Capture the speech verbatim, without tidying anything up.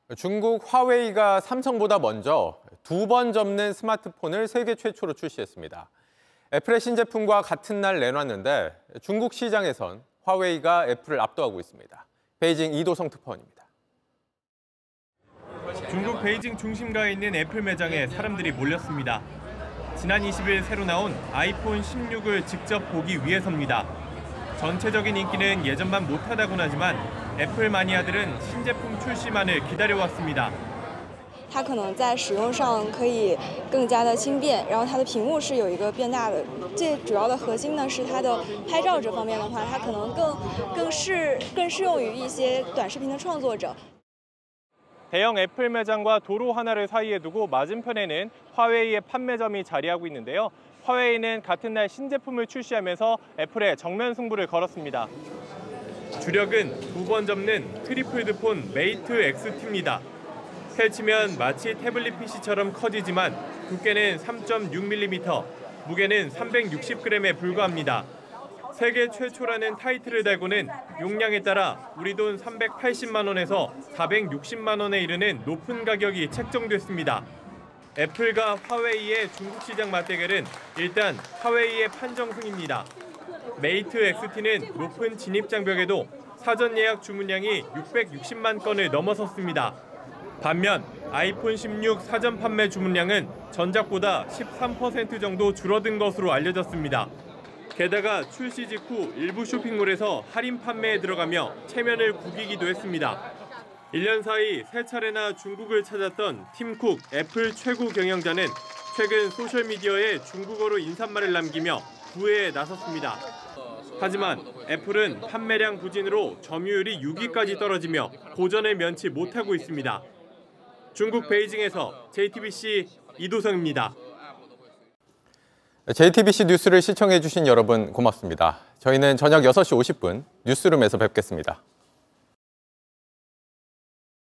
중국 화웨이가 삼성보다 먼저 두 번 접는 스마트폰을 세계 최초로 출시했습니다. 애플의 신제품과 같은 날 내놨는데 중국 시장에선 화웨이가 애플을 압도하고 있습니다. 베이징 이도성 특파원입니다. 중국 베이징 중심가에 있는 애플 매장에 사람들이 몰렸습니다. 지난 이십 일 새로 나온 아이폰 십육을 직접 보기 위해서입니다. 전체적인 인기는 예전만 못하다곤 하지만 애플 마니아들은 신제품 출시만을 기다려왔습니다. 它可能在使用上可以更加的轻便，然后它的屏幕是有一个变大的。最主要的核心呢是它的拍照这方面的话，它可能更更适更适用于一些短视频的创作者。 대형 애플 매장과 도로 하나를 사이에 두고 맞은편에는 화웨이의 판매점이 자리하고 있는데요. 화웨이는 같은 날 신제품을 출시하면서 애플에 정면 승부를 걸었습니다. 주력은 두 번 접는 트리플드폰 메이트 엑스티입니다. 펼치면 마치 태블릿 피씨처럼 커지지만 두께는 삼 점 육 밀리미터, 무게는 삼백육십 그램에 불과합니다. 세계 최초라는 타이틀을 달고는 용량에 따라 우리 돈 삼백팔십만 원에서 사백육십만 원에 이르는 높은 가격이 책정됐습니다. 애플과 화웨이의 중국 시장 맞대결은 일단 화웨이의 판정승입니다. 메이트 엑스티는 높은 진입 장벽에도 사전 예약 주문량이 육백육십만 건을 넘어섰습니다. 반면 아이폰 십육 사전 판매 주문량은 전작보다 십삼 퍼센트 정도 줄어든 것으로 알려졌습니다. 게다가 출시 직후 일부 쇼핑몰에서 할인 판매에 들어가며 체면을 구기기도 했습니다. 일 년 사이 세 차례나 중국을 찾았던 팀 쿡 애플 최고 경영자는 최근 소셜미디어에 중국어로 인사말을 남기며 구애에 나섰습니다. 하지만 애플은 판매량 부진으로 점유율이 육 위까지 떨어지며 고전을 면치 못하고 있습니다. 중국 베이징에서 제이티비씨 이도성입니다. 제이티비씨 뉴스를 시청해 주신 여러분 고맙습니다. 저희는 저녁 여섯 시 오십 분 뉴스룸에서 뵙겠습니다.